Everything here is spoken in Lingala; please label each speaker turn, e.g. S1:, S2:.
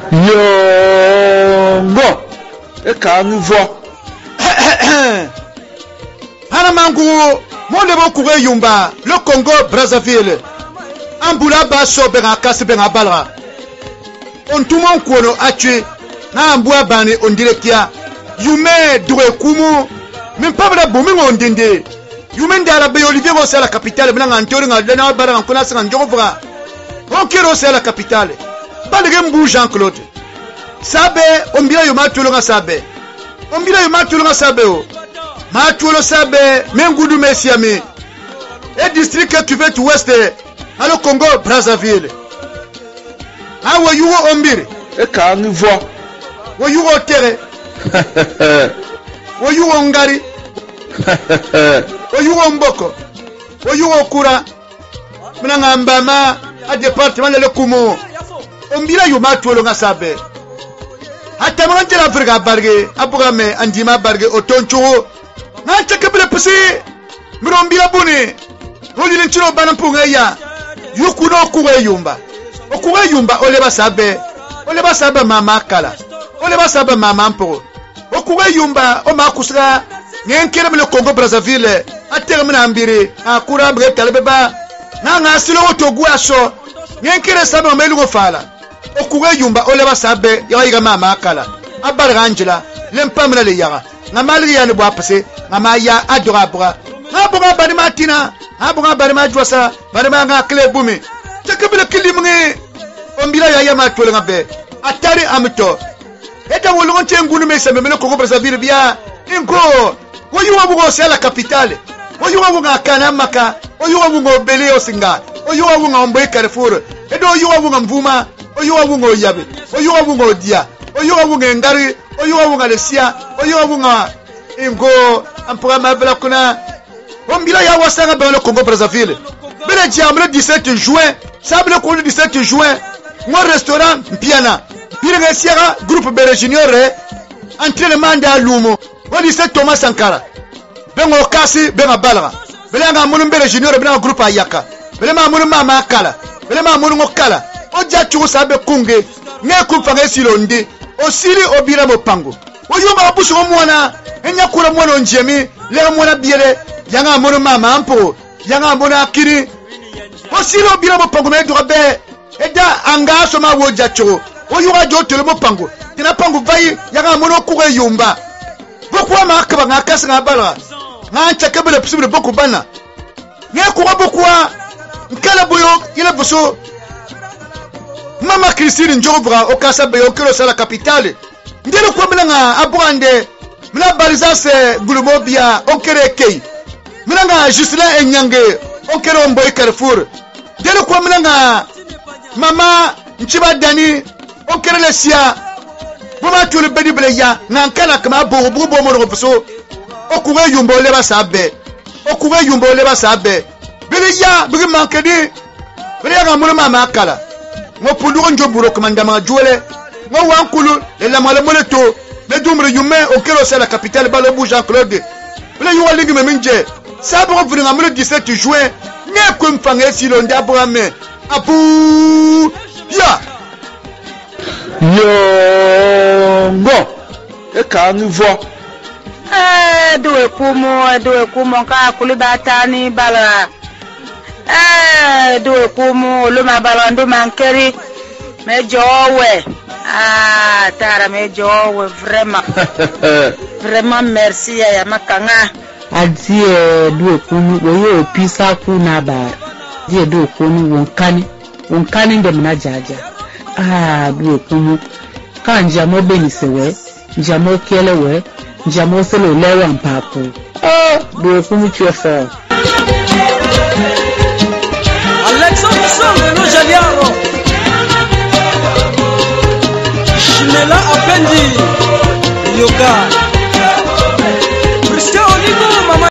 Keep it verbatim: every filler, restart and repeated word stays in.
S1: Yongo. Et quand nous voit.
S2: Hanamangu, mon de beaucoup yumba, le Congo, Brazzaville. Ambula basso benga kasi benga balra. On tout mon kono a tué. Na ambua bani on dirait qu'il y a. Yume doué kumu. Même pas de bouming on dinde. Yume d'Arabie Olivier c'est la capitale. Blanc en théorie, on a balan, on a un jovra. Ok, c'est la capitale. Pas de gambou Jean-Claude. Sabe, on bira yuma tulunga sabe. On bira yuma tulunga sabe. Ma tulo sabe, mengoudou messiami. Et district que tu veux tu ouest. Alors Congo, Brazzaville. Ah, où you on bire.
S1: Et quand nous voit.
S2: Où you on terre. Où you on gari. Où you on boko. Où you on kura. Menangambama. A département de l'Ekumo. On bira yuma tulo nga sabe. Atamante la friga barge. Abogame andima barge otonchuro. Na chakabele pusi. Mirombila buni. Roli lenchino banampunga ya. Yukuno kuwe yumba. Okuwe yumba oleba sabe. Oleba sabe mama kala. Oleba sabe mama mpo. Okuwe yumba o makusra. Ngenkere mele Congo Brazzaville. Atere mena ambiri. Akura bre talebeba. Na ngasilo otogu aso. Ngenkere sabe melu ngofala. Okuwe yumba oleba sabe. Yawa yiga mama kala. Abar Angela. Lempamena le yaga. Ngamali ya ne bwa pase. Ngamaya adorabra. Abonga bari matina. Abonga bari majwasa. Bari manga kle bumi. Chakabele kilimnge. Ombila ya ya matwele ngabe. Atari amito. Eta wolongo chengunu mesa memele Congo Brazzaville bia. Inko. Woyu wabungo c'est la capitale. Woyu wabungo kana maka. Woyu wabungo bele osinga. Woyu wabungo omboy Carrefour. Edo woyu wabungo mvuma. Woyu wabungo yabe. Woyu wabungo dia. Woyu wabungo ngari. Woyu wabungo lesia. Woyu wabungo ingo ampura mabela kuna. Ombila ya wasanga dans le Congo Brazzaville. Bele diamle dix-sept juin. Sable le dix-sept juin. Mon restaurant Piana. Pire Sierra groupe Bere Junior. Entraînement de Lumo. On dit c'est Thomas Sankara. Bengo kasi benga balra. Bele nga munu Bere Junior benga groupe Ayaka. Bele ma munu mama kala. Bele ma munu ngokala. Oja churu sabe kunge. Nge kumfanga silonde. Osili obira mopango. Oyuma abusu omwana. Enya kula mwana njemi. Le mwana biere. Yanga munu mama ampo. Yanga munu akiri. Osili obira mopango me drobe. Eda anga soma woja churu. Oyuga jo tele mopango. Tina pango vayi yanga munu kure yumba. Pourquoi ma akaba nga kasi nga bala. Nga chakabele possible beaucoup bana. Nga kuwa bokwa. Nkala boyo ile boso. Mama Christine Njovra okasa beyo kilo sala capitale. Ndelo kwa mlanga abwande. Mla barizase globobia okere kei. Mlanga Justin Enyange okere omboy Carrefour. Ndelo kwa mlanga mama Nchiba Dani okere lesia. Mama tule bedi bleya nankala kama bo bo bo mo boso. Okuwe yumbo leba sabe. Okuwe yumbo leba sabe. Bleya bigi mankedi. Bleya ga mo mama akala. Ngo punduro njoburo komanda ma juele. Ngo wankulu le la male moleto. Le dumbre yume okero c'est la capitale Balobu Jean-Claude. Le yuwa ligi meminje. Sabo vringa mo le dix-sept juin. Ne ko mfange silonda brame. Apu. Ya.
S1: Yongo. Et quand nous voit.
S3: Eh, doué kumo, doué kumo, ka kulibatani bala. Eh, doué kumo, luma balando mankeri. Me jowe. Ah, tara me jowe, vraiment. Vraiment merci ya makanga.
S4: Adi doué kumo, woyo opisa kuna bar. Di doué kumo wonkani. Wonkani ndemna jaja. Ah, doué kumo. Ka njamo benisewe, njamo kelewe, njamo selo lewe mpapo. Ah, doué kumo tu es fort.
S5: Alexandre Sangelo Jaliaro Shimela Apendi Yoka